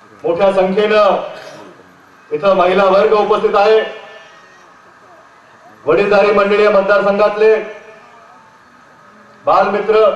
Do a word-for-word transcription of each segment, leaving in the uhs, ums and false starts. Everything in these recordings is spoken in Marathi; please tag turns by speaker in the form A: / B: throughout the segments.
A: मोठ्या संख्येनं इथं महिला वर्ग उपस्थित आहे, वडीलधारी मंडळी मतदारसंघातले बालमित्र,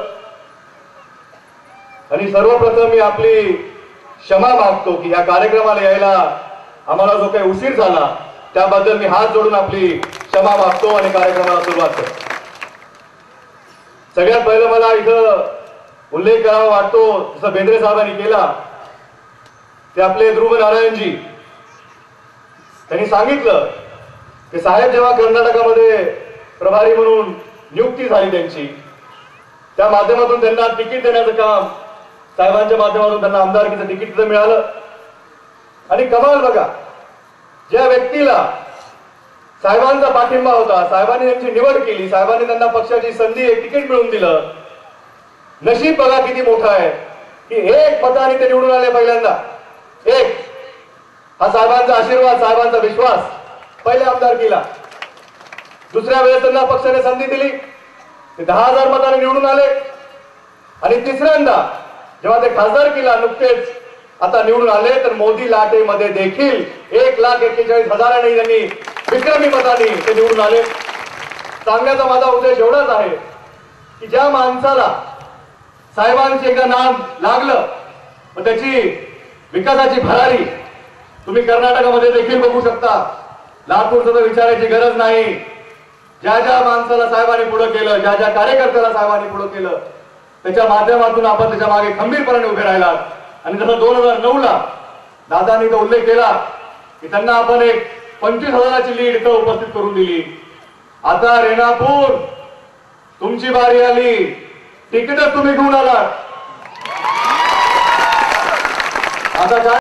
A: आणि सर्वप्रथम मी आपली क्षमा मागतो की या कार्यक्रमाला यायला आम्हाला जो काही उशीर झाला त्याबद्दल मी हात जोडून आपली क्षमा मागतो आणि कार्यक्रमाला सुरुवात करतो। सगळ्यात पहिलं मला इथं उल्लेख करावा वाटतो, जसं बेंद्रे साहेबांनी केला, ते आपले ध्रुव नारायणजी त्यांनी सांगितलं की साहेब जेव्हा कर्नाटकामध्ये प्रभारी म्हणून नियुक्ती झाली त्यांची, त्या माध्यमातून त्यांना तिकीट देण्याचं काम, साहेबांच्या माध्यमातून त्यांना आमदारकीचं तिकीट मिळालं। आणि कमाल बघा, ज्या व्यक्तीला साहेबांचा पाठिंबा होता, साहेबांनी त्यांची निवड केली, साहेबांनी त्यांना पक्षाची संधी, एक तिकीट मिळवून दिलं, नशीब बघा किती मोठं आहे की एक मताने ते निवडून आले पहिल्यांदा। एक हा साहेबांचा आशीर्वाद, साहेबांचा विश्वास पहिल्या आमदारकीला। दुसऱ्या वेळेस त्यांना पक्षाने संधी दिली, ते दहा हजार मताने निवडून आले। आणि तिसऱ्यांदा जेव्हा ते खासदारकीला नुकतेच आता निवडून आले, तर मोदी लाटेमध्ये देखील एक लाख एक्केचाळीस हजारांनी त्यांनी विक्रमी मतांनी ते निवडून आले। सांगण्याचा माझा उद्देश एवढाच आहे की ज्या माणसाला साहेबांचे एकदा नाम लागलं, मग त्याची विकासाची भरारी तुम्ही कर्नाटकामध्ये देखील बघू शकता। लातूरचं तर विचारायची गरज नाही, ज्या ज्या माणसाला साहेबांनी पुढे केलं, ज्या ज्या कार्यकर्त्याला साहेबांनी पुढे केलं, त्याच्या माध्यमातून आपण त्याच्या मागे खंबीरपणे उभे राहिलात। आणि जसं दोन हजार नऊ ला दादांनी तो उल्लेख केला की त्यांना आपण एक पंचवीस हजाराची लीड इथं उपस्थित करून दिली। आता रेणापूर तुमची बारी आली, तिकीटच तुम्ही घेऊन आलात। आता काय